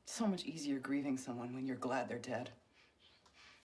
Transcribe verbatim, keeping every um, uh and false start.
It's so much easier grieving someone when you're glad they're dead.